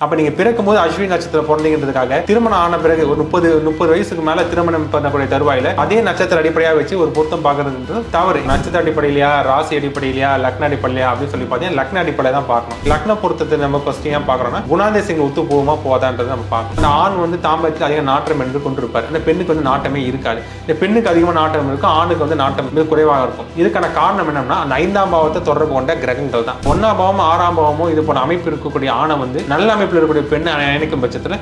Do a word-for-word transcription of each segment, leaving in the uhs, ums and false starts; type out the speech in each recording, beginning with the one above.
அப்ப நீங்க பிறக்கும்போது அஸ்வினி நட்சத்திரம் பிறந்தீங்கன்றதுக்காக திருமணம் ஆன பிறகு ஒரு முப்பது முப்பது வயசுக்கு மேல திருமணம் பண்ணக்கூடிய தருவாயில அதே நட்சத்திர அடிப்படையா வச்சு ஒரு பொருத்தம் பார்க்கறதுன்றது தவறு. நட்சத்திர அடிப்படையிலையா, ராசி அடிப்படையிலையா, லக்ன அடிப்படையிலையா அப்படின்னு சொல்லி பார்த்தீங்கன்னா லக்ன அடிப்படை தான் பார்க்கணும். லக்ன பொருத்தத்தை நம்ம ஃபர்ஸ்ட் ஏன் பார்க்கறோம்னா குணாதிசயங்கள் ஒத்து போகுமா போதான்றது நம்ம பார்க்கணும். இந்த ஆண் வந்து தாம்பத்தியத்தில் அதிக நாட்டம் என்று கொண்டிருப்பார். இந்த பெண்ணுக்கு வந்து நாட்டமே இருக்காது. இந்த பெண்ணுக்கு அதிகமாக நாட்டம் இருக்கும், ஆணுக்கு வந்து நாட்டம் மிக குறைவாக இருக்கும். இதுக்கான காரணம் என்னன்னா அந்த ஐந்தாம் பாவத்தை தொடர்பு கொண்ட கிரகங்கள் தான். ஒன்னாம் பாவம் ஆறாம் பாவமோ இது போன அமைப்பு இருக்கக்கூடிய ஆணை வந்து நல்ல அமைப்பில் இருக்கக்கூடிய பெண்ணை நினைக்கும் பட்சத்தில்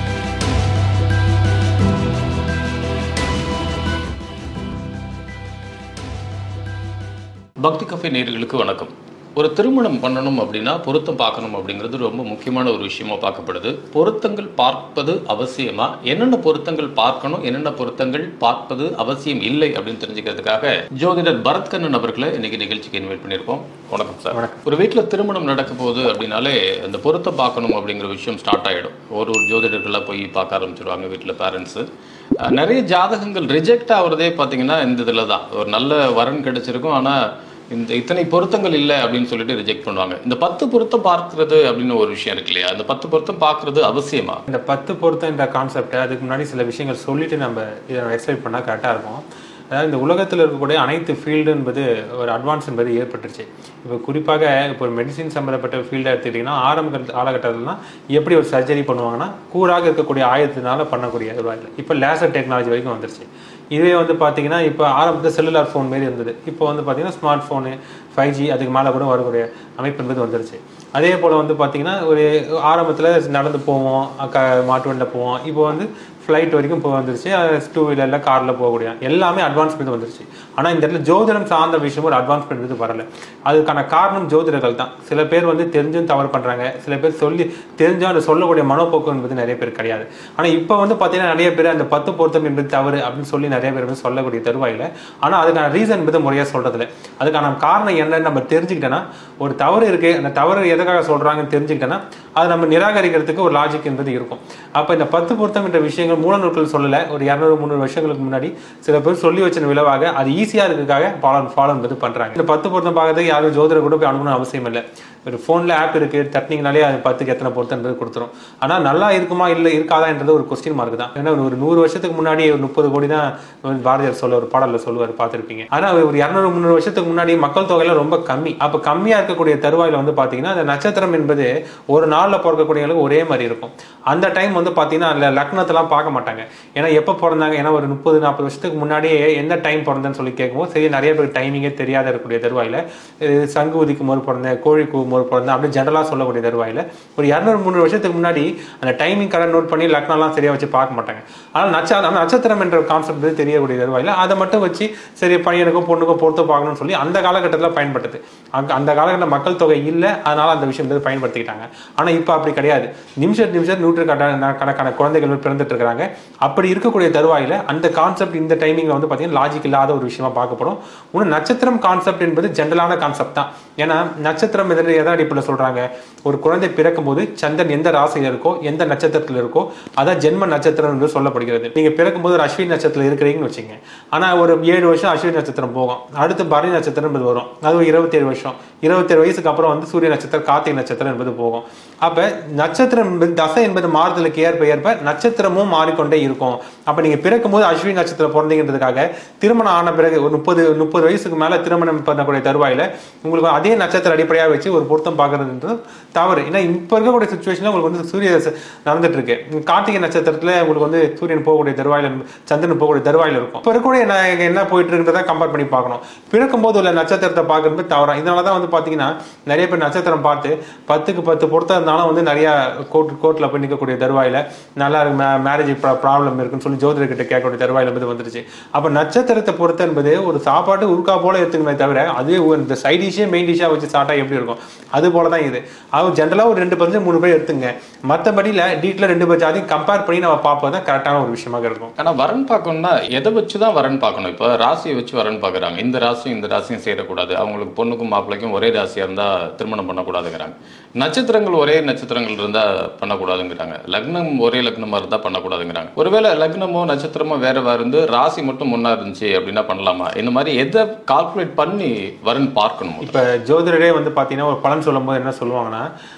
பக்தி கஃபே நேயர்களுக்கு வணக்கம். ஒரு திருமணம் பண்ணணும் அப்படின்னா பொருத்தம் பார்க்கணும் அப்படிங்கிறது ரொம்ப முக்கியமான ஒரு விஷயமா பார்க்கப்படுது. பொருத்தங்கள் பார்ப்பது அவசியமா, என்னென்ன பொருத்தங்கள் பார்க்கணும், என்னென்ன பொருத்தங்கள் பார்ப்பது அவசியம் இல்லை அப்படின்னு தெரிஞ்சுக்கிறதுக்காக ஜோதிடர் பரத்கண்ணன் அவர்களை இன்னைக்கு நிகழ்ச்சிக்கு இன்வைட் பண்ணியிருக்கோம். வணக்கம் சார். ஒரு வீட்டில் திருமணம் நடக்க போகுது அப்படின்னாலே அந்த பொருத்தம் பார்க்கணும் அப்படிங்கிற விஷயம் ஸ்டார்ட் ஆகிடும். ஒரு ஒரு ஜோதிடர்களாக போய் பார்க்க ஆரம்பிச்சிருவாங்க வீட்டில் பேரண்ட்ஸு. நிறைய ஜாதகங்கள் ரிஜெக்ட் ஆகுறதே பார்த்தீங்கன்னா இந்த இதில் தான். ஒரு நல்ல வரன் கிடைச்சிருக்கும், ஆனால் இந்த இத்தனை பொருத்தங்கள் இல்லை அப்படின்னு சொல்லிட்டு ரிஜெக்ட் பண்ணுவாங்க. இந்த பத்து பொருத்தம் பார்க்கறது அப்படின்னு ஒரு விஷயம் இருக்கு இல்லையா, இந்த பத்து பொருத்தம் பார்க்கறது அவசியமா? இந்த பத்து பொருத்தம் என்ற கான்செப்டை அதுக்கு முன்னாடி சில விஷயங்கள் சொல்லிட்டு நம்ம இதை எக்ஸ்பிளைன் பண்ணால் கரெக்டாக இருக்கும். அதாவது இந்த உலகத்தில் இருக்கக்கூடிய அனைத்து ஃபீல்டு என்பது ஒரு அட்வான்ஸ் என்பது ஏற்பட்டுருச்சு. இப்போ குறிப்பாக இப்போ ஒரு மெடிசின் சம்மந்தப்பட்ட ஃபீல்டாக எடுத்துக்கிட்டிங்கன்னா ஆரம்ப காலகட்டத்தில்னா எப்படி ஒரு சர்ஜரி பண்ணுவாங்கன்னா கூறாக இருக்கக்கூடிய ஆயுதத்தினால பண்ணக்கூடிய உருவாயில் இப்போ லேசர் டெக்னாலஜி வரைக்கும் வந்துருச்சு. இதுவே வந்து பார்த்தீங்கன்னா இப்போ ஆரம்பத்தில் செல்லுலார் ஃபோன் மாரி இருந்தது. இப்போ வந்து பார்த்தீங்கன்னா ஸ்மார்ட் ஃபோனு, ஃபைவ் ஜி அதுக்கு மேலே கூட வரக்கூடிய அமைப்பு என்பது வந்துருச்சு. அதே போல் வந்து பார்த்திங்கன்னா ஒரு ஆரம்பத்தில் நடந்து போவோம், க மாட்டு வண்டியில் போவோம். இப்போ வந்து ஃப்ளைட் வரைக்கும் போய் வந்துருச்சு. டூ வீலரில் காரில் போகக்கூடிய எல்லாமே அட்வான்ஸ்மெண்ட் வந்துருச்சு. ஆனால் இந்த இடத்துல ஜோதிடம் சார்ந்த விஷயம் ஒரு அட்வான்ஸ்மெண்ட் வந்து வரலை. அதுக்கான காரணம் ஜோதிடர்கள் தான். சில பேர் வந்து தெரிஞ்சும் தவறு பண்ணுறாங்க, சில பேர் சொல்லி தெரிஞ்சும் அதை சொல்லக்கூடிய மனப்போக்கு என்பது நிறைய பேர் கிடையாது. ஆனால் இப்போ வந்து பார்த்தீங்கன்னா நிறைய பேர் அந்த பத்து பொருத்தம் என்பது தவறு அப்படின்னு சொல்லி நிறைய பேர் வந்து சொல்லக்கூடிய தருவாயில். ஆனால் அதுக்கான ரீசன் என்பது முறையாக சொல்கிறதில்ல. அதுக்கான காரணம் என்னன்னு நம்ம தெரிஞ்சுக்கிட்டோன்னா, ஒரு தவறு இருக்குது, அந்த தவறு எதுக்காக சொல்கிறாங்கன்னு தெரிஞ்சுக்கிட்டோன்னா அதை நம்ம நிராகரிக்கிறதுக்கு ஒரு லாஜிக் என்பது இருக்கும். அப்போ இந்த பத்து பொருத்தம் என்ற விஷயங்கள் மூல நூல்கள் சொல்லலை. ஒரு இரநூறு முந்நூறு வருஷங்களுக்கு முன்னாடி சில பேர் சொல்லி வச்ச விளைவாக அது ஈஸியாக இருக்கிறதுக்காக ஃபாலோ ஃபாலோ என்பது பண்ணுறாங்க. இந்த பத்து பொருத்தம் பார்க்கறதுக்கு யாரும் ஜோதிடர் கூட போய் அனுப்பணும் அவசியம் இல்லை. ஒரு ஃபோனில் ஆப் இருக்குது, தட்டினீங்கனாலே அது பத்துக்கு எத்தனை பொருத்தன்றது கொடுத்துரும். ஆனால் நல்லா இருக்குமா இல்லை இருக்காதான்றது ஒரு கொஸ்டின் மார்க் தான். ஏன்னா ஒரு நூறு வருஷத்துக்கு முன்னாடி ஒரு முப்பது கோடி தான் பாரதியார் சொல்ல ஒரு பாடலில் சொல்லுவார், பார்த்துருப்பீங்க. ஆனால் ஒரு இரநூறு முந்நூறு வருஷத்துக்கு முன்னாடி மக்கள் தொகையில் ரொம்ப கம்மி. அப்போ கம்மியாக இருக்கக்கூடிய தருவாயில் வந்து பார்த்தீங்கன்னா அந்த நட்சத்திரம் என்பது ஒரு நாளில் பிறக்கக்கூடியவங்களுக்கு ஒரே மாதிரி இருக்கும். அந்த டைம் வந்து பார்த்தீங்கன்னா அதில் லக்னத்தெல்லாம் பார்க்க மாட்டாங்க. ஏன்னா எப்போ பிறந்தாங்க, ஏன்னா ஒரு முப்பது நாற்பது வருஷத்துக்கு முன்னாடியே எந்த டைம் பிறந்தேன்னு சொல்லி கேட்கும்போது சரி நிறைய பேர் டைமிங்கே தெரியாத இருக்கக்கூடிய தருவாயில் சங்கு உதிக்கும் போது பிறந்தேன், கோழி கூ ஒரு பிறந்தேன் அப்படின்னு ஜெனரலாக சொல்லக்கூடிய தருவாயில் ஒரு இரநூறு முந்நூறு வருஷத்துக்கு முன்னாடி அந்த டைமிங் கரெக்ட் நோட் பண்ணி லக்னம்லாம் சரியாக வச்சு பார்க்க மாட்டாங்க. ஆனால் நட்ச நட்சத்திரம் என்ற கான்செப்ட் வந்து தெரியக்கூடிய தருவாயில் அதை மட்டும் வச்சு சரி பையனுக்கும் பொண்ணுக்கும் பொறுத்து பார்க்கணும்னு சொல்லி அந்த காலகட்டத்தில் பயன்படுது. அங்கே அந்த காலகட்டத்தில் மக்கள் தொகை இல்லை, அதனால் அந்த விஷயம் வந்து பயன்படுத்திக்கிட்டாங்க. ஆனால் இப்போ அப்படி கிடையாது. நிமிஷம் நிமிஷம் நூற்று கணக்கான குழந்தைகள் பிறந்துட்டு இருக்கிறாங்க. அப்படி இருக்கக்கூடிய தருவாயில் அந்த கான்செப்ட் இந்த டைமிங்கில் வந்து பார்த்தீங்கன்னா லாஜிக் இல்லாத ஒரு விஷயமா பார்க்கப்படும். இன்னும் நட்சத்திரம் கான்செப்ட் என்பது ஜென்ரலான கான்செப்ட் தான். ஏன்னா நட்சத்திரம் எதிர எதை அடிப்படையில் சொல்றாங்க, ஒரு குழந்தை பிறக்கும் போது சந்திரன் எந்த ராசியில் இருக்கோ எந்த நட்சத்திரத்தில் இருக்கோ அதான் ஜென்ம நட்சத்திரம் என்று சொல்லப்படுகிறது. நீங்க பிறக்கும் போது ஒரு அஸ்வினி நட்சத்திரத்தில் இருக்கிறீங்கன்னு வச்சுங்க. ஆனா ஒரு ஏழு வருஷம் அஸ்வினி நட்சத்திரம் போகும், அடுத்து பரணி நட்சத்திரம் என்பது வரும். அது இருபத்தி ஏழு வருஷம் இருபத்தி ஏழு வயசுக்கு அப்புறம் வந்து சூரிய நட்சத்திரம் கார்த்திகை நட்சத்திரம் என்பது போகும். அப்ப நட்சத்திரம் என்பது தசை என்பது மாறுதலுக்கு ஏற்ப ஏற்ப நட்சத்திரமும் மாறிக்கொண்டே இருக்கும். அப்ப நீங்க பிறக்கும் போது அஸ்வினி நட்சத்திரம் பிறந்தீங்கிறதுக்காக திருமணம் ஆன பிறகு ஒரு முப்பது முப்பது வயசுக்கு மேல திருமணம் பண்ணக்கூடிய தருவாயில உங்களுக்கு அதே நட்சத்திர அடிப்படையாக வச்சு ஒரு பொருத்தம் பார்க்கறதுன்றது தவறு. ஏன்னா இப்போ இருக்கக்கூடிய சுச்சுவேஷனில் உங்களுக்கு வந்து சூரிய நடந்துட்டு இருக்கு. கார்த்திகை நட்சத்திரத்தில் உங்களுக்கு வந்து சூரியன் போகக்கூடிய தருவாயில் சந்திரன் போகக்கூடிய தருவாயில் இருக்கும். இப்போ இருக்கக்கூடிய என்ன போயிட்டு இருக்கிறத கம்பேர் பண்ணி பார்க்கணும். பிறக்கும் போது உள்ள நட்சத்திரத்தை பார்க்கறது தவறாக. இதனால தான் வந்து பார்த்தீங்கன்னா நிறைய பேர் நட்சத்திரம் பார்த்து பத்துக்கு பத்து பொருத்தம் இருந்தாலும் வந்து நிறைய கோர்ட் கோர்ட்டில் போய் நிற்கக்கூடிய தருவாயில் நல்லா மேரேஜ் ப்ராப்ளம் இருக்குன்னு சொல்லி ஜோதிடர்கிட்ட கேட்கக்கூடிய தருவாயில் என்பது வந்துருச்சு. அப்போ நட்சத்திரத்தை பொறுத்த என்பது ஒரு சாப்பாட்டு உருக்கா போல எடுத்துக்கணுமே தவிர அது இந்த சைட் டிஷ்ஷே மெயின் டிஷ்ஷாக வச்சு சாப்பிட்டா எப்படி இருக்கும் அது போல தான் இது. அது ஜென்ரலாக ஒரு ரெண்டு பர்சன்ட் மூணு பேர் எடுத்துங்க, மற்றபடியில் டீட்டில் ரெண்டு பேர் ஜாதியும் கம்பேர் பண்ணி நம்ம பார்ப்போம் தான் கரெக்டான ஒரு விஷயமாக இருக்கும். ஆனால் வரன் பார்க்கணும்னா எதை வச்சு தான் வரன் பார்க்கணும்? இப்போ ராசியை வச்சு வரன் பார்க்குறாங்க. இந்த ராசியும் இந்த ராசியும் சேரக்கூடாது, அவங்களுக்கு பொண்ணுக்கும் மாப்பிள்ளைக்கும் ஒரே ராசியாக இருந்தால் திருமணம் பண்ணக்கூடாதுங்கிறாங்க. நட்சத்திரங்கள் ஒரே நட்சத்திரங்கள் இருந்தால் பண்ணக்கூடாதுங்கிறாங்க. லக்னம் ஒரே லக்னமாக இருந்தால் பண்ணக்கூடாதுங்கிறாங்க. ஒருவேளை லக்னமோ நட்சத்திரமோ வேற வேறு இருந்து ராசி மட்டும் முன்னா இருந்துச்சு அப்படின்னா பண்ணலாமா? இந்த மாதிரி எதை கால்குலேட் பண்ணி வரன் பார்க்கணும்? இப்போ ஜோதிடரே வந்து பார்த்தீங்கன்னா ஒரு பலன் சொல்லும் போது என்ன சொல்லுவாங்கன்னா,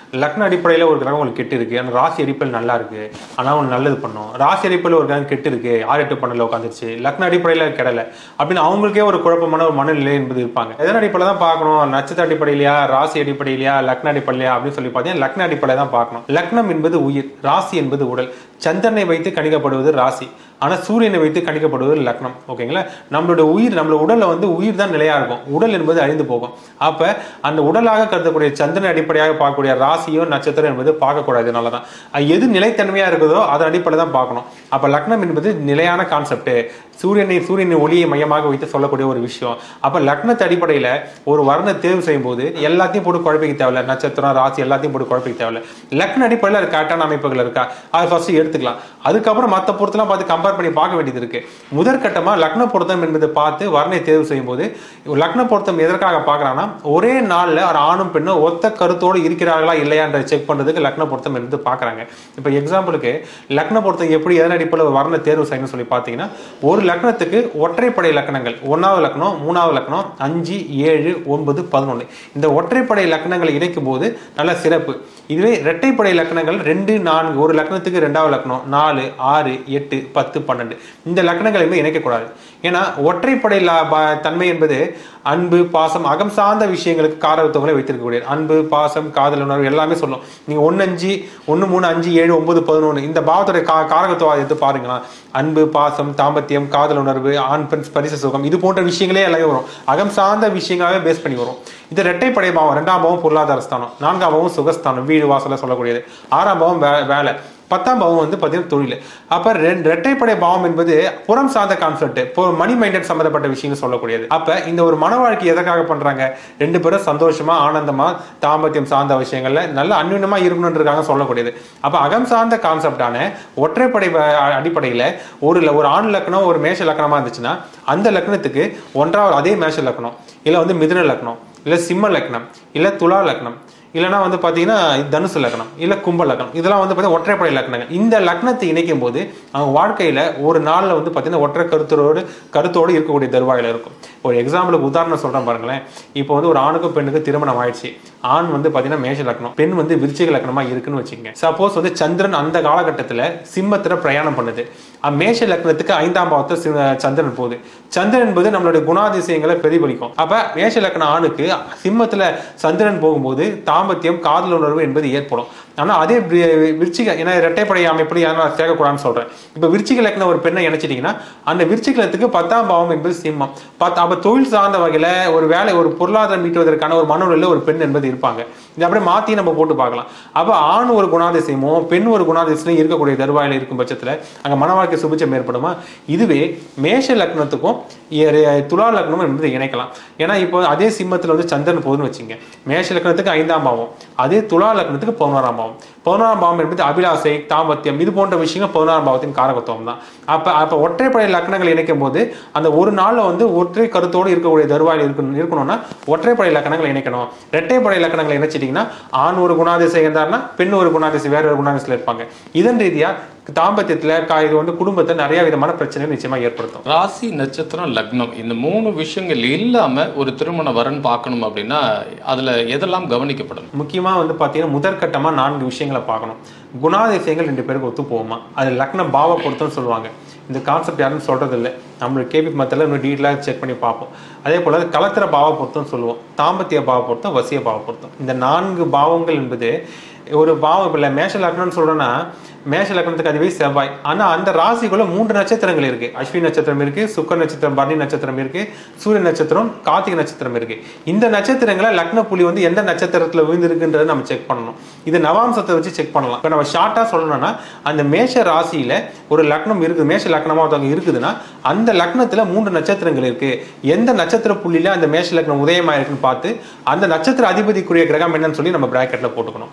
லக்ன அடிப்படையில் ஒரு கிரகம் உங்களுக்கு கெட்டு இருக்கு, அந்த ராசி அடிப்படையில் நல்லா இருக்கு, ஆனால் உங்களுக்கு நல்லது பண்ணும். ராசி அடிப்படையில் ஒரு கிரகம் கெட்டு இருக்கு, ஆறு எட்டு பண்ணல உட்காந்துருச்சு, லக்ன அடிப்படையில் கெடலை அப்படின்னு அவங்களுக்கே ஒரு குழப்பமான ஒரு மனநிலை என்பது இருப்பாங்க. எதன் அடிப்படையில் தான் பார்க்கணும்? நட்சத்திர அடிப்படையிலையா, ராசி அடிப்படையிலையா, லக்ன அடிப்படையிலையா அப்படின்னு சொல்லி பார்த்தீங்கன்னா லக்ன அடிப்படையில் தான் பார்க்கணும். லக்னம் என்பது உயிர், ராசி என்பது உடல். சந்திரனை வைத்து கணிக்கப்படுவது ராசி, ஆனால் சூரியனை வைத்து கணிக்கப்படுவது லக்னம். ஓகேங்களா? நம்மளோட உயிர், நம்மளோட உடலில் வந்து உயிர் தான் நிலையாக இருக்கும், உடல் என்பது அழிந்து போகும். அப்போ அந்த உடலாக கருதக்கூடிய சந்திரன் அடிப்படையாக பார்க்கக்கூடிய ராசியோ நட்சத்திரம் என்பது பார்க்கக்கூடாது. அதனால தான் எது நிலைத்தன்மையாக இருக்குதோ அதன் அடிப்படையில் தான் பார்க்கணும். அப்போ லக்னம் என்பது நிலையான கான்செப்ட், சூரியனை சூரியனின் ஒளியை மையமாக வைத்து சொல்லக்கூடிய ஒரு விஷயம். அப்போ லக்னத்து அடிப்படையில் ஒரு வர்ண தேர்வு செய்யும் போது எல்லாத்தையும் போட்டு குழப்பிக்க தேவையில்ல, நட்சத்திரம் ராசி எல்லாத்தையும் போட்டு குழப்பிக்க தேவையில்ல. லக்ன அடிப்படையில் அது கரெக்டான அமைப்புகள் இருக்கா அது ஃபர்ஸ்ட் எடுத்துக்கலாம். அதுக்கப்புறம் மற்ற பொருத்தெல்லாம் பார்த்து கம்பேர் பண்ணி பார்க்க வேண்டியது இருக்கு. முதற்கட்டமா லக்ன பொருத்தம் என்பதை பார்த்து வர்ணை தேர்வு செய்யும் போது லக்ன பொருத்தம் எதற்காக பார்க்கறாங்கன்னா ஒரே நாள்ல ஒரு ஆணும் பெண்ணும் ஒத்த கருத்தோடு இருக்கிறார்களா இல்லையான்றதை செக் பண்றதுக்கு லக்ன பொருத்தம் என்பது பார்க்கறாங்க. இப்போ எக்ஸாம்பிளுக்கு லக்ன பொருத்தம் எப்படி எதன் அடிப்படையில் வர்ண தேர்வு செய்யணும்னு சொல்லி பார்த்தீங்கன்னா ஒரு லக்னத்துக்கு ஒற்றைப்படை லக்னங்கள் ஒன்னாவது லக்னம், மூணாவது லக்னம், அஞ்சு, ஏழு, ஒன்பது, பதினொன்று இந்த ஒற்றைப்படை லக்னங்களை இணைக்கும் போது நல்ல சிறப்பு. இதுவே இரட்டைப்படை லக்னங்கள் ரெண்டு, நான்கு, ஒரு லக்னத்துக்கு ரெண்டாவது லக்னம், நாலு, ஆறு, எட்டு, பத்து, பன்னெண்டு இந்த லக்னங்களையுமே இணைக்கக்கூடாது. ஏன்னா ஒற்றைப்படை தன்மை என்பது அன்பு, பாசம், அகம் சார்ந்த விஷயங்களுக்கு காரகத்துவங்களை வைத்திருக்கக்கூடிய அன்பு, பாசம், காதல் உணர்வு எல்லாமே சொல்லும். நீங்க ஒன்னு அஞ்சு, ஒன்னு மூணு, அஞ்சு, ஏழு, ஒன்பது, பதினொன்று இந்த பாவத்துடைய கா காரகத்துவம் எடுத்து பாருங்களா. அன்பு, பாசம், தாம்பத்தியம், காதல் உணர்வு, ஆண் பெண் பரிசு சுகம் இது போன்ற விஷயங்களே எல்லாமே வரும். அகம் சார்ந்த விஷயங்களாவே பேஸ் பண்ணி வரும். இது இரட்டைப்படை பாவம். ரெண்டாம் பாவம் பொருளாதார ஸ்தானம், நான்காம் பாவம் சுகஸ்தானம் வீடு வாசல சொல்லக்கூடியது, ஆறாம் பாவம் வே வேலை, பத்தாம் பாவம் வந்து பார்த்தீங்கன்னா தொழில். அப்போ ரெண்டு இரட்டைப்படை பாவம் என்பது புறம் சார்ந்த கான்செப்ட், இப்போ மணி மைண்டட் சம்மந்தப்பட்ட விஷயங்கள் சொல்லக்கூடியது. அப்போ இந்த ஒரு மன வாழ்க்கை எதற்காக பண்றாங்க? ரெண்டு பேரும் சந்தோஷமா ஆனந்தமா தாம்பத்தியம் சார்ந்த விஷயங்கள்ல நல்ல அந்யுன்யமா இருக்கணுன்றதுக்காக சொல்லக்கூடியது. அப்போ அகம் சார்ந்த கான்செப்டான ஒற்றைப்படை அடிப்படையில் ஒரு ஒரு ஆண் லக்னம் ஒரு மேஷ லக்னமா இருந்துச்சுன்னா அந்த லக்னத்துக்கு ஒன்றாவது அதே மேஷ லக்னம் இல்லை வந்து மிதுன லக்னம் இல்லை சிம்ம லக்னம் இல்லை துலா லக்னம் இல்லைனா வந்து பார்த்தீங்கன்னா தனுசு லக்னம் இல்லை கும்ப லக்னம் இதெல்லாம் வந்து பார்த்தீங்கன்னா ஒற்றைப்படை லக்னங்கள். இந்த லக்னத்தை இணைக்கும் போது அவங்க வாழ்க்கையில் ஒரு நாளில் வந்து பார்த்தீங்கன்னா ஒற்றை கருத்தோடு கருத்தோடு இருக்கக்கூடிய தருவாயில் இருக்கும். ஒரு எக்ஸாம்பிளுக்கு உதாரணம் சொல்கிறேன் பாருங்களேன். இப்போ வந்து ஒரு ஆணுக்கும் பெண்ணுக்கு திருமணம் ஆயிடுச்சு. ஆண் வந்து பார்த்தீங்கன்னா மேஷ லக்னம், பெண் வந்து விருச்சிக லக்னமாக இருக்குன்னு வச்சுக்கோங்க. சப்போஸ் வந்து சந்திரன் அந்த காலகட்டத்தில் சிம்மத்தில் பிரயாணம் பண்ணுது. மேஷ லக்னத்துக்கு ஐந்தாம் பாவத்தை சந்திரன் போகுது. சந்திரன் என்பது நம்மளுடைய குணாதிசயங்களை பிரதிபலிக்கும். அப்ப மேஷ லக்ன ஆணுக்கு சிம்மத்துல சந்திரன் போகும்போது தாம்பத்தியம் காதல் உணர்வு என்பது ஏற்படும். ஆனா அதே விருச்சிக ஏன்னா இரட்டைப்படை அமைப்படி சேர்க்கக்கூடாதுன்னு சொல்றேன். இப்ப விருச்சிக லக்னம் ஒரு பெண்ணை இணைச்சிட்டீங்கன்னா அந்த விருச்சிகலத்துக்கு பத்தாம் பாவம் என்பது சிம்மம். பத் அப்ப தொழில் சார்ந்த வகையில ஒரு வேலை ஒரு பொருளாதாரம் மீட்டுவதற்கான ஒரு மனநிலையில் ஒரு பெண் என்பது இருப்பாங்க. இதை அப்படியே மாத்தி நம்ம போட்டு பார்க்கலாம். அப்ப ஆண் ஒரு குணாதிசயமோ பெண் ஒரு குணாதிசயம் இருக்கக்கூடிய தருவாயில இருக்கும் பட்சத்துல அங்க மன வாழ்க்கை சுபிச்சம் ஏற்படுமா? இதுவே மேஷ லக்னத்துக்கும் துலா லக்னமும் என்பது இணைக்கலாம். ஏன்னா இப்போ அதே சிம்மத்துல வந்து சந்திரன் போதுன்னு வச்சுங்க. மேஷ லக்னத்துக்கு ஐந்தாம் பாவம், அதே துலா லக்னத்துக்கு பதினோராம் பாவம். பதினோராம் பாவம் என்பது அபிலாசை, தாம்பத்தியம் இது போன்ற விஷயங்கள் பதினோராம் பாவத்தின் காரகத்துவம் தான். அப்ப அப்ப ஒற்றைப்படை லக்னங்கள் இணைக்கும் போது அந்த ஒரு நாள்ல வந்து ஒற்றை கருத்தோடு இருக்கக்கூடிய தருவாயில் இருக்கணும் இருக்கணும்னா ஒற்றைப்படை லக்னங்களை இணைக்கணும். இரட்டைப்படை லக்னங்களை இணைச்சிட்டீங்கன்னா ஆண் ஒரு குணாதிசயம் இருந்தாருன்னா பெண் ஒரு குணாதிசயம் வேற ஒரு குணாதிசயம் இருப்பாங்க. இதன் ரீதியா தாம்பத்தியத்துல இது வந்து குடும்பத்தை நிறைய விதமான பிரச்சனைகள் நிச்சயமா ஏற்படுத்தும். ராசி, நட்சத்திரம், லக்னம் இந்த மூணு விஷயங்கள் இல்லாம ஒரு திருமண வரன் பார்க்கணும் அப்படின்னா அதுல எதெல்லாம் கவனிக்கப்படும்? முக்கியமா வந்து பாத்தீங்கன்னா முதற்கட்டமா நான்கு விஷயங்களை பார்க்கணும். குணாதிசயங்கள் ரெண்டு பேருக்கு ஒத்து போகுமா, அது லக்னம் பாவ பொருத்தம் சொல்லுவாங்க. இந்த கான்செப்ட் யாரும் சொல்றது இல்லை. நம்மளுக்கு கேபி மத்தியில் இன்னும் டீட்டெயிலாக செக் பண்ணி பார்ப்போம். அதே போல கலத்திர பாவ பொருத்தம் சொல்லுவோம், தாம்பத்திய பாவ பொருத்தம், வசிய பாவ பொருத்தம். இந்த நான்கு பாவங்கள் என்பது ஒரு பாவம் இல்லை. மேஷ லக்னம்னு சொல்றேன்னா மேஷ லக்னத்துக்கு அதுவே செவ்வாய். ஆனா அந்த ராசிக்குள்ள மூன்று நட்சத்திரங்கள் இருக்கு. அஸ்வினி நட்சத்திரம் இருக்கு, சுக்க நட்சத்திரம், பரணி நட்சத்திரம் இருக்கு, சூரிய நட்சத்திரம், கார்த்திகை நட்சத்திரம் இருக்கு. இந்த நட்சத்திரங்களை லக்ன புள்ளி வந்து எந்த நட்சத்திரத்துல விழுந்திருக்குன்றதை நம்ம செக் பண்ணணும். இது நவாம்சத்தை வச்சு செக் பண்ணலாம். இப்போ நம்ம ஷார்ட்டா சொல்லணும்னா அந்த மேஷ ராசியில ஒரு லக்னம் இருக்குது, மேஷ லக்னமா ஒருத்தவங்க இருக்குதுன்னா அந்த லக்னத்துல மூன்று நட்சத்திரங்கள் இருக்கு. எந்த நட்சத்திர புள்ளியில அந்த மேஷ லக்னம் உதயமா இருக்குன்னு பார்த்து அந்த நட்சத்திர அதிபதிக்குரிய கிரகம் என்னன்னு சொல்லி நம்ம பிராக்கெட்ல போட்டுக்கணும். அதே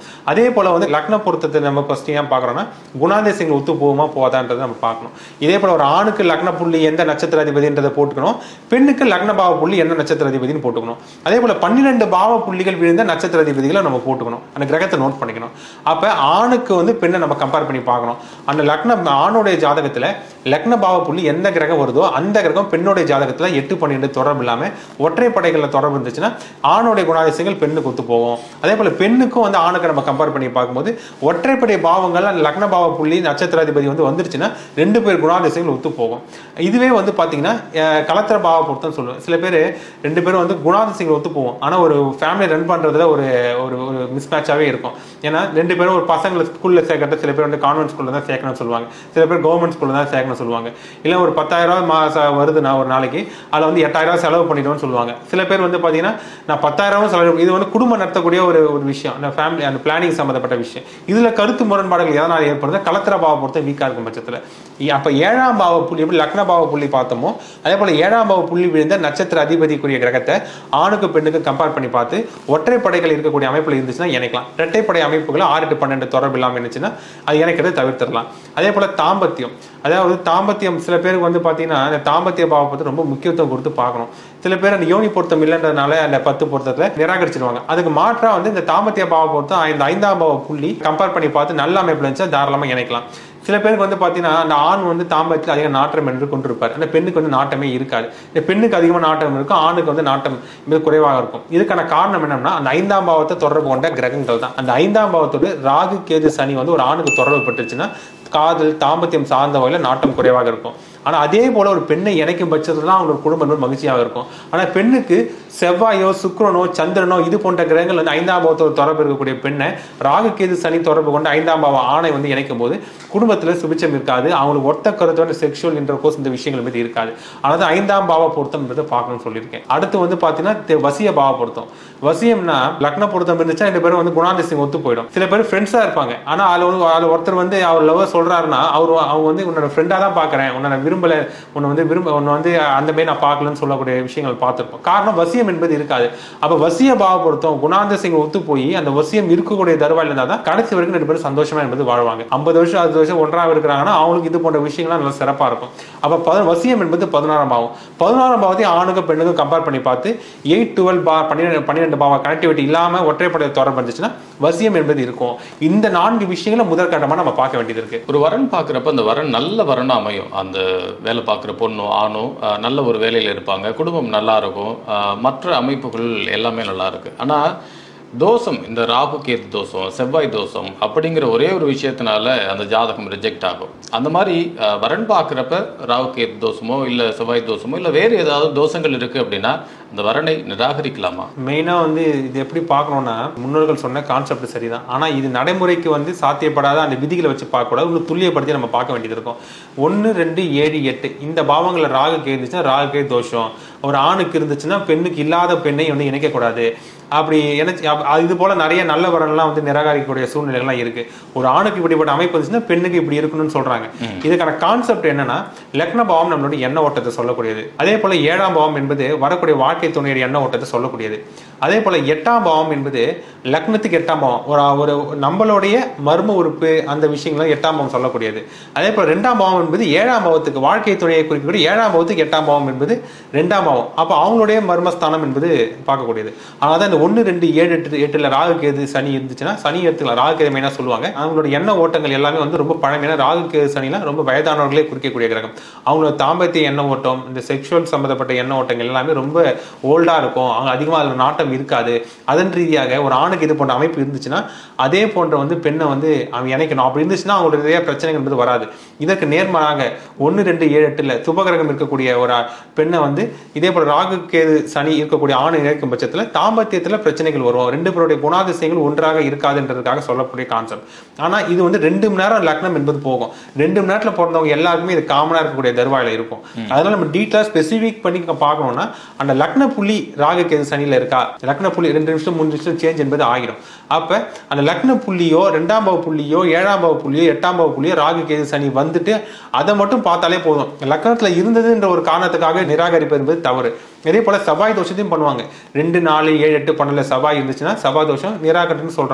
அதே போல வந்து லக்ன பொருத்தத்தை நம்ம ஃபர்ஸ்ட் ஏன் பார்க்குறோம்னா குணாதிசயங்கள் ஒத்து போகுமா போதான்றதை நம்ம பார்க்கணும். இதே போல ஒரு ஆணுக்கு லக்ன புள்ளி எந்த நட்சத்திர அதிபதின்றதை போட்டுக்கணும், பெண்ணுக்கு லக்ன பாவ புள்ளி எந்த நட்சத்திர அதிபதினு போட்டுக்கணும். அதே போல பன்னிரெண்டு பாவ புள்ளிகள் விழுந்த நட்சத்திர அதிபதிகளை நம்ம போட்டுக்கணும், அந்த கிரகத்தை நோட் பண்ணிக்கணும். அப்ப ஆணுக்கு வந்து பெண்ணை நம்ம கம்பேர் பண்ணி பார்க்கணும். அந்த லக்ன ஆணுடைய ஜாதகத்துல லக்ன பாவ புள்ளி எந்த கிரகம் வருதோ அந்த கிரகம் பெண்ணுடைய ஜாதகத்துல எட்டு பன்னிரெண்டு தொடர்பு இல்லாம ஒற்றை படைகள்ல தொடர்பு இருந்துச்சுன்னா ஆணுடைய குணாதிசயங்கள் பெண்ணுக்கு ஒத்து போகும். அதே போல பெண்ணுக்கும் வந்து ஆணுக்கு நம்ம கம்பேர் பண்ணி பார்க்கும்போது ஒற்றைப்படை பாவங்கள் அந்த லக்ன பாவ புள்ளி நட்சத்திராதிபதி வந்து வந்துருச்சுன்னா ரெண்டு பேர் குணாதிசயங்கள் ஒத்து போகும். இதுவே வந்து பாத்தீங்கன்னா கலத்திர பாவ பொருத்தம் சொல்லுவேன். சில பேர் ரெண்டு பேரும் வந்து குணாதிசயங்கள் ஒத்து போகும், ஆனா ஒரு ஃபேமிலி ரன் பண்றதுல ஒரு ஒரு மிஸ் மேட்சாவே இருக்கும். ஏன்னா ரெண்டு பேரும் ஒரு பசங்களை ஸ்கூல்ல சேர்க்கறது, சில பேர் வந்து கான்வென்ட் ஸ்கூல்ல தான் சேர்க்கணும்னு சொல்லுவாங்க, சில பேர் கவர்மெண்ட் ஸ்கூல்ல தான் சேர்க்கணும் சொல்லுவாங்க. இல்ல ஒரு பத்தாயிரம் ரூபாய் மாசம் வருதுன்னா ஒரு நாளைக்கு அதுல வந்து எட்டாயிரம் ரூபாய் செலவு பண்ணிடுவோம்னு சொல்லுவாங்க. சில பேர் வந்து பாத்தீங்கன்னா நான் பத்தாயிரம் செலவு, இது வந்து குடும்பம் நடத்தக்கூடிய ஒரு ஒரு விஷயம், அந்த ஃபேமிலி அந்த பிளானிங் சம்பந்தப்பட்ட விஷயம். இதுல கருத்து முரண்பாடுகள் எதனால் ஏற்படுது, கலத்திர பாவ பொறுத்த வீக்கா இருக்கும் பட்சத்துல. அப்ப ஏழாம் பாவ புள்ளி எப்படி லக்ன பாவ புள்ளி பார்த்தோமோ அதே போல ஏழாம் பாவ புள்ளி விழுந்த நட்சத்திர அதிபதிக்குரிய கிரகத்தை ஆணுக்கு பெண்ணுக்கு கம்பேர் பண்ணி பார்த்து ஒற்றை படைகள் இருக்கக்கூடிய அமைப்புல இருந்துச்சுன்னா இணைக்கலாம். இரட்டைப்படை அமைப்புகளை ஆறு டு பன்னெண்டு தொடர்பு இல்லாமல் இருந்துச்சுன்னா அது இணைக்கிறத தவிர்த்திடலாம். அதே போல தாம்பத்தியம், அதாவது தாம்பத்தியம் சில பேருக்கு வந்து பாத்தீங்கன்னா அந்த தாம்பத்திய பாவ பத்தி ரொம்ப முக்கியத்துவம் கொடுத்து பார்க்கணும். சில பேர் அந்த யோனி பொருத்தம் இல்லைன்றதுனால அந்த பத்து பொருத்தத்தை நிராகரிச்சிருவாங்க. அதுக்கு மாற்றா வந்து இந்த தாம்பத்திய பாவ பொருத்தம் இந்த ஐந்தாம் பாவ புள்ளி கம்பேர் பண்ணி பார்த்து நல்ல அமைப்புல இருந்துச்சா தாராளமா இணைக்கலாம். சில பேருக்கு வந்து பாத்தீங்கன்னா அந்த ஆண் வந்து தாம்பத்தியத்தில் அதிக நாட்டம் என்று கொண்டிருப்பார், அந்த பெண்ணுக்கு வந்து நாட்டமே இருக்காது. இந்த பெண்ணுக்கு அதிகமாக நாட்டம் இருக்கும், ஆணுக்கு வந்து நாட்டம் மிக குறைவாக இருக்கும். இதுக்கான காரணம் என்னன்னா அந்த ஐந்தாம் பாவத்தை தொடர்பு கொண்ட கிரகங்கள் தான். அந்த ஐந்தாம் பாவத்தோடு ராகு கேது சனி வந்து ஒரு ஆணுக்கு தொடர்பு பட்டுச்சுன்னா காதல் தாம்பத்தியம் சார்ந்த வகையில் நாட்டம் குறைவாக இருக்கும். ஆனா அதே போல ஒரு பெண்ணை இணைக்கும் பட்சத்துல தான் அவங்களோட குடும்பம் மகிழ்ச்சியாக இருக்கும். ஆனா பெண்ணுக்கு செவ்வாயோ சுக்கிரனோ சந்திரனோ இது போன்ற கிரகங்கள் வந்து ஐந்தாம் பாவத்தோட தொடர்பு இருக்கக்கூடிய பெண்ணை ராகு கேது சனி தொடர்பு கொண்டு ஐந்தாம் பாவ ஆணை வந்து இணைக்கும் போது குடும்பத்துல சுபிச்சம் இருக்காது, அவங்களுக்கு ஒத்த கருத்தோட செக்ஷுவல் இன்டர்கோர்ஸ் இந்த விஷயங்கள் மீது இருக்காது. அதாவது ஐந்தாம் பாவ பொருத்தம் பார்க்கணும்னு சொல்லியிருக்கேன். அடுத்து வந்து பாத்தீங்கன்னா வசிய பாவ பொருத்தம். வசியம்னா லக்ன பொருத்தம் இருந்துச்சா ரெண்டு பேரும் வந்து குணாதிசயம் ஒத்து போயிடும். சில பேர் ஃப்ரெண்ட்ஸா இருப்பாங்க, ஆனா அதுல வந்து அதுல ஒருத்தர் வந்து அவர் லவ் சொல்றாருன்னா அவர் அவங்க வந்து உன்னோட ஃப்ரெண்டா தான் பாக்குறேன், உன்னோட விரும்பல, உன்னை வந்து விரும்ப உன்னை வந்து அந்த மாதிரி நான் பார்க்கலன்னு சொல்லக்கூடிய விஷயங்கள் பார்த்துருப்போம். காரணம் வசியம் என்பது இருக்காது. அப்ப வசிய பாவ பொருத்தம் குணாதிசயங்கள் ஒத்து போய் அந்த வசியம் இருக்கக்கூடிய தருவாயில் இருந்தால் தான் கடைசி வரைக்கும் ரெண்டு பேரும் சந்தோஷமா என்பது வாழ்வாங்க. ஐம்பது வருஷம் அறுபது வருஷம் ஒன்றாக இருக்கிறாங்கன்னா அவங்களுக்கு இது போன்ற விஷயங்கள்லாம் நல்லா சிறப்பா இருக்கும். அப்ப வசியம் என்பது பதினாறாம் பாவம். பதினாறாம் பாவத்தையும் ஆணுக்கு பெண்ணுக்கும் கம்பேர் பண்ணி பார்த்து எயிட் டுவெல் பா பன்னிரெண்டு பன்னிரெண்டு பாவ கனெக்டிவிட்டி இல்லாம ஒற்றைப்படை தொடர்பு இருந்துச்சுன்னா வசியம் என்பது இருக்கும். இந்த நான்கு விஷயங்களை முதற்கட்டமா நம்ம பார்க்க வேண்டியது இருக்கு. ஒரு வரன் பார்க்குறப்ப அந்த வரன் நல்ல வரனா அமையும். அந்த வேலை பார்க்குற பொண்ணோ ஆணோ நல்ல ஒரு வேலையில் இருப்பாங்க, குடும்பம் நல்லா இருக்கும், மற்ற அமைப்புகள் எல்லாமே நல்லா இருக்கு. ஆனால் தோஷம், இந்த ராகு கேது தோஷம், செவ்வாய் தோஷம் அப்படிங்கிற ஒரே ஒரு விஷயத்தினால அந்த ஜாதகம் ரிஜெக்ட் ஆகும். அந்த மாதிரி வரன் பார்க்குறப்ப ராகு கேது தோஷமோ இல்லை செவ்வாய் தோஷமோ இல்லை வேறு ஏதாவது தோஷங்கள் இருக்குது அப்படின்னா அந்த வரனை நிராகரிக்கலாமா? மெயினாக வந்து இது எப்படி பார்க்கணும்னா முன்னோர்கள் சொன்ன கான்செப்ட் சரிதான், ஆனால் இது நடைமுறைக்கு வந்து சாத்தியப்படாத அந்த விதிகளை வச்சு பார்க்கக்கூடாது, இன்னும் துல்லியப்படுத்தி நம்ம பார்க்க வேண்டியது இருக்கும். ஒன்று ரெண்டு ஏழு எட்டு இந்த பாவங்களில் ராகு கே இருந்துச்சுன்னா ராகு கே தோஷம், ஒரு ஆணுக்கு இருந்துச்சுன்னா பெண்ணுக்கு இல்லாத பெண்ணை வந்து இணைக்கக்கூடாது. அப்படி எனக்கு இது போல நிறைய நல்ல வரன்லாம் வந்து நிராகரிக்கக்கூடிய சூழ்நிலைகள்லாம் இருக்கு. ஒரு ஆணுக்கு இப்படிப்பட்ட அமைப்பு இருந்துச்சுன்னா பெண்ணுக்கு இப்படி இருக்கணும்னு சொல்றாங்க. இதுக்கான கான்செப்ட் என்னன்னா லக்ன பாவம் நம்மளுடைய எண்ண ஓட்டத்தை சொல்லக்கூடியது. அதே போல ஏழாம் பாவம் என்பது வரக்கூடிய வாழ்க்கை துணையுடைய எண்ண ஓட்டத்தை சொல்லக்கூடியது. அதே போல எட்டாம் பாவம் என்பது லக்னத்துக்கு எட்டாம் பாவம் ஒரு ஒரு நம்மளுடைய மர்ம உறுப்பு அந்த விஷயங்களும் எட்டாம் பாவம் சொல்லக்கூடியது. அதே போல ரெண்டாம் பாவம் என்பது ஏழாம் பாவத்துக்கு வாழ்க்கை துணையை குறிக்கக்கூடிய ஏழாம் பாவத்துக்கு எட்டாம் பாவம் என்பது ரெண்டாம் பாவம். அப்ப அவங்களுடைய மர்மஸ்தானம் என்பது பார்க்கக்கூடியது. ஆனால் இந்த ஒன்று ரெண்டு ஏழு எட்டு எட்டுல ராகு கேது சனி இருந்துச்சுன்னா சனி எடுத்துக்கலாம். ராகு கேது மெயினா சொல்லுவாங்க. அவங்களோட எண்ண ஓட்டங்கள் எல்லாமே வந்து ரொம்ப பழமையான ராகு கேது சனிலாம் ரொம்ப வயதானவர்களே குறிக்கக்கூடிய கிரகம். அவங்களோட தாம்பத்திய எண்ண ஓட்டம் இந்த செக்ஷுவல் சம்பந்தப்பட்ட எண்ண ஓட்டங்கள் எல்லாமே ரொம்ப ஓல்டா இருக்கும், அவங்க அதிகமாக அதில் நாட்டம் இருக்காது. அதன் ரீதியாக ஒரு ஆணுக்கு இது போன்ற அமைப்பு இருந்துச்சுன்னா அதே போன்ற வந்து பெண்ணை வந்து அவன் இணைக்கணும். அப்படி இருந்துச்சுன்னா அவங்களோட நிறைய பிரச்சனைகள் என்பது வராது. இதற்கு நேர்மாறாக ஒன்று ரெண்டு ஏழு எட்டுல சுபகிரகம் இருக்கக்கூடிய ஒரு பெண்ணை வந்து இதே போல ராகு கேது சனி இருக்கக்கூடிய ஆணை இணைக்கும் பட்சத்தில் தாம்பத்தியத்தில் பிரச்சனைகள் வரும். ரெண்டு பேருடைய குணாதிசயங்கள் ஒன்றாக இருக்காதுன்றதுக்காக சொல்லக்கூடிய கான்செப்ட். ஆனா இது வந்து ரெண்டு மணி நேரம் லக்னம் என்பது போகும். ரெண்டு மணி நேரத்துல பிறந்தவங்க எல்லாருக்குமே இது காமனா இருக்கக்கூடிய தருவாயில இருக்கும். அதனால நம்ம டீட்டெயிலா ஸ்பெசிபிக் பண்ணி பார்க்கணும்னா அந்த லக்ன புள்ளி ராகு கேது சனியில இருக்கா, லக்ன புள்ளி ரெண்டு நிமிஷம் மூணு நிமிஷம் சேஞ்ச் என்பது ஆகிடும். அப்ப அந்த லக்ன புள்ளியோ ரெண்டாம் பாவ புள்ளியோ ஏழாம் பாவ புள்ளியோ எட்டாம் பாவ புள்ளியோ ராகு கேது சனி வந்துட்டு அதை மட்டும் பார்த்தாலே போதும். லக்னத்துல இருந்ததுன்ற ஒரு காரணத்துக்காக நிராகரிப்பது என்பது தவறு. இதே போல செவ்வாய் தோஷத்தையும் பண்ணுவாங்க. ரெண்டு நாலு ஏழு எட்டு பன்னெண்டுல செவ்வாய் இருந்துச்சுன்னா செவ்வாய் தோஷம் நிராகரின்னு சொல்றாங்க.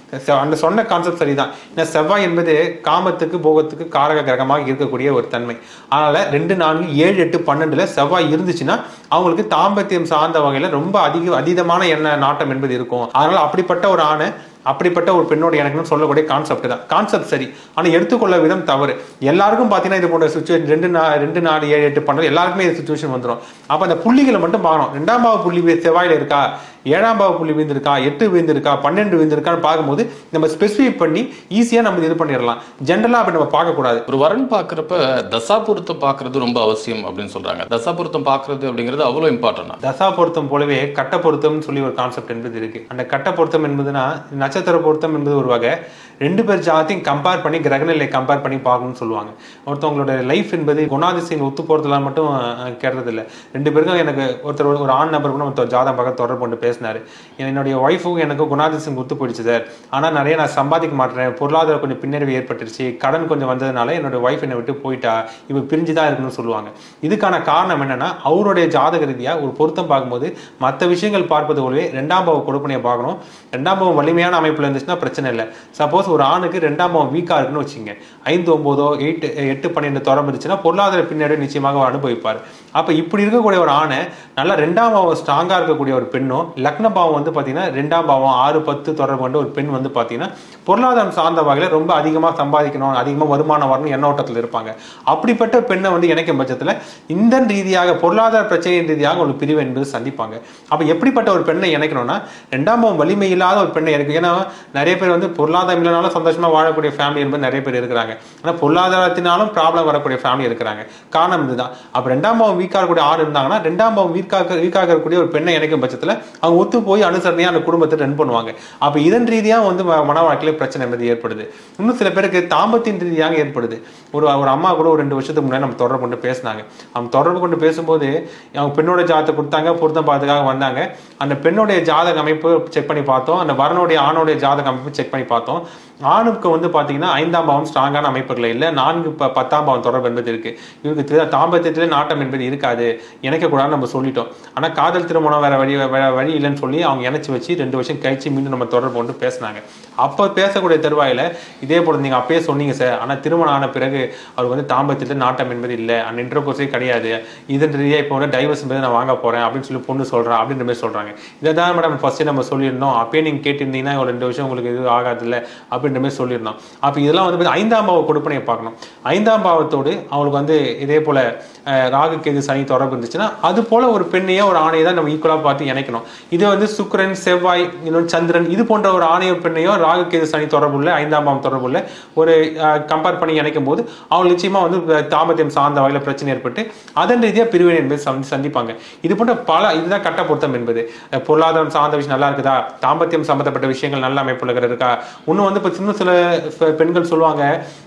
அந்த சொன்ன கான்செப்ட் சரிதான். ஏன்னா செவ்வாய் என்பது காமத்துக்கு போகத்துக்கு காரக கிரகமாக இருக்கக்கூடிய ஒரு தன்மை. அதனால ரெண்டு நான்கு ஏழு எட்டு பன்னெண்டுல செவ்வாய் இருந்துச்சுன்னா அவங்களுக்கு தாம்பத்தியம் சார்ந்த வகையில ரொம்ப அதிக அதீதமான எண்ண நாட்டம் என்பது இருக்கும். அதனால அப்படிப்பட்ட ஒரு ஆணை அப்படிப்பட்ட ஒரு பெண்ணோட எனக்குன்னு சொல்லக்கூடிய கான்செப்ட் தான். கான்செப்ட் சரி, ஆனால் எடுத்துக்கொள்ள விதம் தவறு. எல்லாருக்கும் பார்த்தீங்கன்னா இது போன்ற சுச்சுவேஷன் ரெண்டு நா ரெண்டு நாலு ஏழு எட்டு பன்னெண்டு எல்லாருக்குமே இது சுச்சுவேஷன் வந்துடும். அப்போ அந்த புள்ளிகளை மட்டும் பார்க்கணும். ரெண்டாம் பாவ புள்ளி செவ்வாயில் இருக்கா, ஏழாம் பாவ புள்ளி வீழ்ந்திருக்கா, எட்டு வீழ்ந்திருக்கா, பன்னெண்டு வீழ்ந்திருக்கான்னு பார்க்கும்போது நம்ம ஸ்பெசிஃபை பண்ணி ஈஸியாக நம்ம இது பண்ணிடலாம். ஜென்ரலாக அப்படி நம்ம பார்க்கக்கூடாது. ஒரு வரன் பார்க்குறப்ப தசா பொருத்தம் பார்க்கறது ரொம்ப அவசியம் அப்படின்னு சொல்றாங்க. தசா பொருத்தம் பார்க்கறது அப்படிங்கிறது அவ்வளோ இம்பார்ட்டன்ட். தசா பொருத்தம் போலவே கட்ட பொருத்தம்னு சொல்லி ஒரு கான்செப்ட் என்பது இருக்கு. அந்த கட்ட பொருத்தம் என்பதுனா நட்சத்திர பொருத்தம் என்பது ஒரு வகை. ரெண்டு பேர் ஜாதத்தையும் கம்பேர் பண்ணி கிரகநிலை கம்பேர் பண்ணி பார்க்கணும்னு சொல்லுவாங்க. ஒருத்தவங்களோட லைஃப் என்பது குணாதிசயம் ஒத்து போகிறதுலாம் மட்டும் கேட்கறது இல்லை. ரெண்டு பேருக்கும் எனக்கு ஒருத்தர் ஒரு ஆண் நபர் கூட ஒருத்தர் ஜாதகம் பார்க்க தொடர்பு கொண்டு பேசினாரு. என்னுடைய ஒய்ஃபுக்கும் எனக்கு குணாதிசயம் ஒத்து போயிடுச்சு சார், ஆனால் நிறைய நான் சம்பாதிக்க மாட்டேன், பொருளாதார கொஞ்சம் பின்னடைவு ஏற்பட்டுருச்சு, கடன் கொஞ்சம் வந்ததுனால என்னோட ஒய்ஃப் என்னை விட்டு போயிட்டா, இவ பிரிஞ்சு தான் இருக்கணும்னு சொல்லுவாங்க. இதுக்கான காரணம் என்னன்னா அவருடைய ஜாதக ரீதியாக ஒரு பொருத்தம் பார்க்கும்போது மற்ற விஷயங்கள் பார்ப்பது போலவே ரெண்டாம் பாவ கொடுப்பனையை பார்க்கணும். ரெண்டாம் பாவம் வலிமையான அமைப்பில் இருந்துச்சுன்னா பிரச்சனை இல்லை. சப்போஸ் ஒரு ஆணுக்கு ரெண்டாம் பாவம் வீக்காக இருக்குன்னு வச்சுங்க, ஐந்து ஒன்பதோ எட்டு எட்டு பன்னெண்டு தொடர்பு இருந்துச்சுன்னா பொருளாதார பின்னடைவு நிச்சயமாக அனுபவிப்பார். அப்போ இப்படி இருக்கக்கூடிய ஒரு ஆணை நல்லா ரெண்டாம் பாவம் ஸ்ட்ராங்காக இருக்கக்கூடிய ஒரு பெண்ணும், லக்ன பாவம் வந்து பார்த்தீங்கன்னா ரெண்டாம் பாவம் ஆறு பத்து தொடர்பு கொண்ட ஒரு பெண் வந்து பார்த்தீங்கன்னா பொருளாதாரம் சார்ந்த வகையில் ரொம்ப அதிகமாக சம்பாதிக்கணும், அதிகமாக வருமானம் வரணும் எண்ணோட்டத்தில் இருப்பாங்க. அப்படிப்பட்ட பெண்ணை வந்து இணைக்கும் பட்சத்தில் இந்த ரீதியாக பொருளாதார பிரச்சனையின் ரீதியாக ஒரு பிரிவு என்பது சந்திப்பாங்க. அப்போ எப்படிப்பட்ட ஒரு பெண்ணை இணைக்கணும்னா ரெண்டாம் பாவம் வலிமை இல்லாத ஒரு பெண்ணை இணைக்கும். ஏன்னா நிறைய பேர் வந்து பொருளாதாரம் இல்லைனாலும் சந்தோஷமாக வாழக்கூடிய ஃபேமிலி என்பது நிறைய பேர் இருக்கிறாங்க. ஆனால் பொருளாதாரத்தினாலும் ப்ராப்ளம் வரக்கூடிய ஃபேமிலி இருக்கிறாங்க. காரணம் இதுதான். அப்போ ரெண்டாம் பாவம் வீக்காக இருக்கக்கூடிய ஆண் இருந்தாங்கன்னா ரெண்டாம் பாவம் வீக்காக வீக்காக இருக்கக்கூடிய ஒரு பெண்ணை இணைக்கும் பட்சத்தில் அவங்க ஒத்து போய் அனுசரணையாக அந்த குடும்பத்தை ரன் பண்ணுவாங்க. அப்போ இதன் ரீதியாக வந்து மன வாழ்க்கையில் பிரச்சனை என்பது ஏற்படுது. இன்னும் சில பேருக்கு தாம்பத்தின் ரீதியாக ஏற்படுது. ஒரு ஒரு அம்மா கூட ஒரு ரெண்டு வருஷத்துக்கு முன்னாடி நம்ம தொடர்பு கொண்டு பேசினாங்க. அவங்க தொடர்பு கொண்டு பேசும்போது அவங்க பெண்ணோட ஜாதகத்தை கொடுத்தாங்க, பொருத்தம் பார்த்துக்காக வந்தாங்க. அந்த பெண்ணுடைய ஜாதக அமைப்பு செக் பண்ணி பார்த்தோம், அந்த வரனுடைய ஆணுடைய ஜாதக அமைப்பு செக் பண்ணி பார்த்தோம். ஆணுக்கு வந்து பார்த்தீங்கன்னா ஐந்தாம் பாவம் ஸ்ட்ராங்கான அமைப்புகள் இல்லை, நான்கு ப பத்தாம் பாவம் தொடர்பு என்பது இருக்கு. இவருக்கு தாம்பத்தியத்திலே நாட்டம் என்பது இருக்காது, இணைக்கக்கூடாதுன்னு நம்ம சொல்லிட்டோம். ஆனால் காதல் திருமணம் வேற வழி வேற வழி இல்லைன்னு சொல்லி அவங்க இணைச்சி வச்சு ரெண்டு வருஷம் கழிச்சு மீண்டும் நம்ம தொடர்பு கொண்டு பேசினாங்க. அப்போ பேசக்கூடிய தருவாயில் இதே போல நீங்கள் அப்பயே சொன்னீங்க சார், ஆனால் திருமணம் ஆன பிறகு அவருக்கு வந்து தாம்பத்தியத்தில் நாட்டம் என்பது இல்லை, அந்த இன்டர்கோர்ஸே கிடையாது, இதன் ரீதியாக இப்போ வந்து டைவர்ஸ் என்பது நான் வாங்க போகிறேன் அப்படின்னு சொல்லி பொண்ணு சொல்கிறேன் அப்படின்ற மாதிரி சொல்கிறாங்க. இதை தான் மேடம் ஃபஸ்ட்டே நம்ம சொல்லியிருந்தோம், அப்பயே நீங்கள் கேட்டிருந்தீங்கன்னா ஒரு ரெண்டு வருஷம் உங்களுக்கு இது ஆகாது இல்லை அப்படின்ற மாதிரி சொல்லியிருந்தோம். அப்போ இதெல்லாம் வந்து ஐந்தாம் பாவ கொடுப்பனையை பார்க்கணும். ஐந்தாம் பாவத்தோடு அவங்களுக்கு வந்து இதே போல ராகு கேது சனி தொடர்பு இருந்துச்சுன்னா அது போல ஒரு பெண்ணையோ ஒரு ஆணையை தான் நம்ம ஈக்குவலாக பார்த்து இணைக்கணும். இது வந்து சுக்கிரன் செவ்வாய் இன்னொன்று சந்திரன் இது போன்ற ஒரு ஆணைய பெண்ணையோ ராகு கேது சனி தொடர்புள்ள ஐந்தாம் பாவம் தொடர்புள்ள ஒரு கம்பேர் பண்ணி இணைக்கும் போது அவங்க நிச்சயமா வந்து தாம்பத்தியம் சார்ந்த வகையில் பிரச்சனை ஏற்பட்டு அதன் ரீதியாக பிரிவினை என்பது சந்திப்பாங்க. இது போன்ற பல இதுதான் கட்ட பொருத்தம் என்பது. பொருளாதாரம் சார்ந்த விஷயம் நல்லா இருக்குதா, தாம்பத்தியம் சம்பந்தப்பட்ட விஷயங்கள் நல்ல அமைப்புல இருக்கா. இன்னும் வந்து இப்போ இன்னும் சில பெண்கள் சொல்லுவாங்க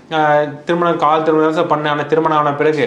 திருமணம் கால் திருமணம் பண்ண ஆனால் திருமணம் ஆன பிறகு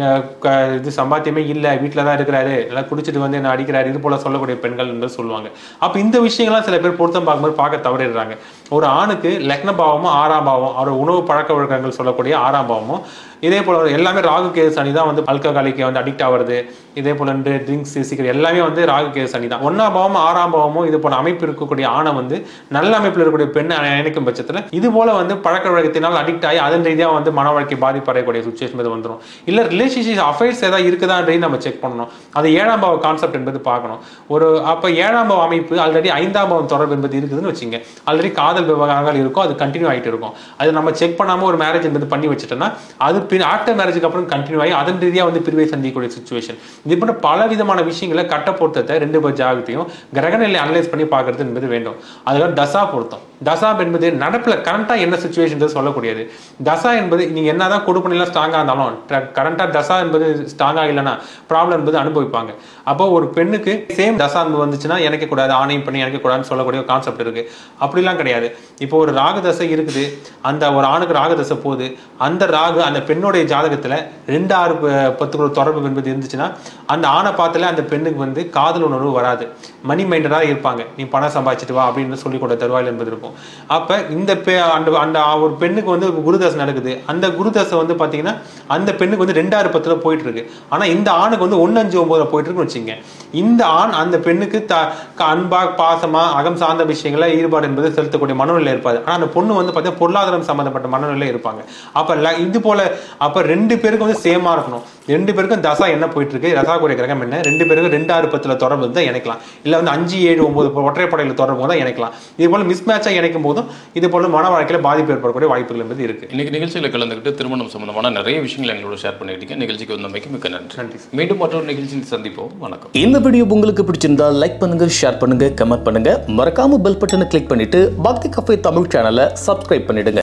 இது சம்பாத்தியமே இல்லை, வீட்டில் தான் இருக்கிறாரு, நல்லா குடிச்சிட்டு வந்து என்ன அடிக்கிறாரு, இது போல சொல்லக்கூடிய பெண்கள் என்று சொல்லுவாங்க. அப்போ இந்த விஷயங்கள்லாம் சில பேர் பொருத்தம் பார்க்கும்போது பார்க்க தவறிடுறாங்க. ஒரு ஆணுக்கு லக்ன பாவமும் ஆறாம் பாவம் அவரோட உணவு பழக்க வழக்கங்கள் சொல்லக்கூடிய ஆறாம் பாவமும் இதே போல எல்லாமே ராகு கேது சனி தான் வந்து ஆல்கஹாலிக்கு வந்து அடிக்ட் ஆகிறது. இதே போல ட்ரிங்க்ஸ் சிகரெட் எல்லாமே வந்து ராகு கேது சனி தான். ஒன்னாம் பாவமும் ஆறாம் பாவமும் இது போல அமைப்பு இருக்கக்கூடிய ஆணை வந்து நல்ல அமைப்பில் இருக்கக்கூடிய பெண்ணை இணைக்கும் பட்சத்தில் இது போல வந்து பழக்க வழக்கத்தினால் அடிக்ட் ஆகி அதன் ரீதியாக வந்து மன வாழ்க்கை பாதிப்படையக்கூடிய சுச்சுவேஷன் இது வந்துடும். இல்லை ரிலேஷன்ஷிப் அஃபேர்ஸ் ஏதாவது இருக்குதான்றது நம்ம செக் பண்ணணும். அது ஏழாம் பாவ கான்செப்ட் என்பது பார்க்கணும். ஒரு அப்போ ஏழாம் பாவ அமைப்பு ஆல்ரெடி ஐந்தாம் பாவம் தொடர்பு என்பது இருக்குதுன்னு வச்சுங்க, ஆல்ரெடி காதல் விவகாரங்கள் இருக்கும், அது கண்டினியூ ஆகிட்டு இருக்கும். அது நம்ம செக் பண்ணாமல் ஒரு மேரேஜ் என்பது பண்ணி வச்சுட்டோம்னா அது ஆஃப்டர் மேரேஜுக்கு அப்புறம் கண்டினியூ ஆகி அதன் ரீதியாக வந்து பிரிவை சந்திக்கக்கூடிய சுச்சுவேஷன். இது போன்ற பல விதமான விஷயங்களை கட்ட பொருத்தத்தை ரெண்டு பேர் ஜாதகத்தையும் கிரகநிலை அனலைஸ் பண்ணி பார்க்கறது என்பது வேண்டும். அதுக்காக தசா பொருத்தம். தசா என்பது நடப்பில் கரண்டாக என்ன சுச்சுவேஷன் சொல்லக்கூடியது. தசா என்பது நீங்கள் என்னதான் கொடுப்பனைலாம் ஸ்ட்ராங்காக இருந்தாலும் கரண்டாக தசா என்பது ஸ்ட்ராங்காக இல்லைன்னா ப்ராப்ளம் என்பது அனுபவிப்பாங்க. அப்போ ஒரு பெண்ணுக்கு சேம் தசா வந்துச்சுன்னா இணைக்க கூடாது, ஆணையம் பண்ணி இணைக்க கூடாதுன்னு சொல்லக்கூடிய ஒரு கான்செப்ட் இருக்கு. அப்படிலாம் கிடையாது. இப்போ ஒரு ராகு தசை இருக்குது, அந்த ஒரு ஆணுக்கு ராகு தசை போகுது, அந்த ராகு அந்த பெண்ணுடைய ஜாதகத்துல ரெண்டு ஆறு பத்து தொடர்பு என்பது இருந்துச்சுன்னா அந்த ஆணை பார்த்துல அந்த பெண்ணுக்கு வந்து காதல் உணர்வு வராது, மணி மைண்டராக இருப்பாங்க. நீ பணம் சம்பாதிச்சுட்டு வா அப்படின்னு சொல்லி கொடுத்த தருவாயில் என்பது இருக்கும். அப்ப இந்த அந்த அந்த ஒரு பெண்ணுக்கு வந்து குரு தசை தசை நடக்குது. அந்த குரு தசை வந்து பார்த்தீங்கன்னா அந்த பெண்ணுக்கு வந்து ரெண்டாயிரம் பத்துல போயிட்டு இருக்கு. ஆனால் இந்த ஆணுக்கு வந்து ஒன்று அஞ்சு ஒன்பதுல போயிட்டு இருக்குன்னு வச்சுங்க. இந்த ஆண் அந்த பெண்ணுக்கு த அன்பா பாசமா அகம் சார்ந்த விஷயங்கள ஈடுபாடு என்பது செலுத்தக்கூடிய மனநிலை இருப்பாது. ஆனால் அந்த பொண்ணு வந்து பார்த்தீங்கன்னா பொருளாதாரம் சம்பந்தப்பட்ட மனநிலை இருப்பாங்க. அப்ப இது போல அப்ப ரெண்டு பேருக்கும் வந்து சேமா இருக்கணும். ரெண்டு பேருக்கும் தசா என்ன போயிட்டு இருக்கு, ரசாக்குரிய கிரகம் என்ன, ரெண்டு பேருக்கும் ரெண்டாயிரம் பத்துல தொடர்பு தான் இணைக்கலாம். இல்ல வந்து அஞ்சு ஏழு ஒன்பது ஒற்றைப்படையில தொடர்பு தான் இணைக்கலாம். இது போல மிஸ் மேட்சா இணைக்கும் போதும் இது போல மன வாழ்க்கையில பாதிப்பு ஏற்படக்கூடிய வாய்ப்புகள் என்பது இருக்கு. இன்னைக்கு நிகழ்ச்சியில கலந்துக்கிட்டு திருமணம் சம்பந்தமான நிறைய விஷயங்கள் எங்களோட ஷேர் பண்ணிட்டீங்க. நிகழ்ச்சிக்கு வந்தமைக்கு மிக்க நன்றி. நன்றி. மீண்டும் மற்றொரு நிகழ்ச்சியில் சந்திப்போம். வணக்கம். இந்த வீடியோ உங்களுக்கு பிடிச்சிருந்தா லைக் பண்ணுங்க, ஷேர் பண்ணுங்க, கமெண்ட் பண்ணுங்க. மறக்காம பெல் பட்டனை கிளிக் பண்ணிட்டு பக்தி கஃபே தமிழ் சேனலை சப்ஸ்கிரைப் பண்ணிடுங்க.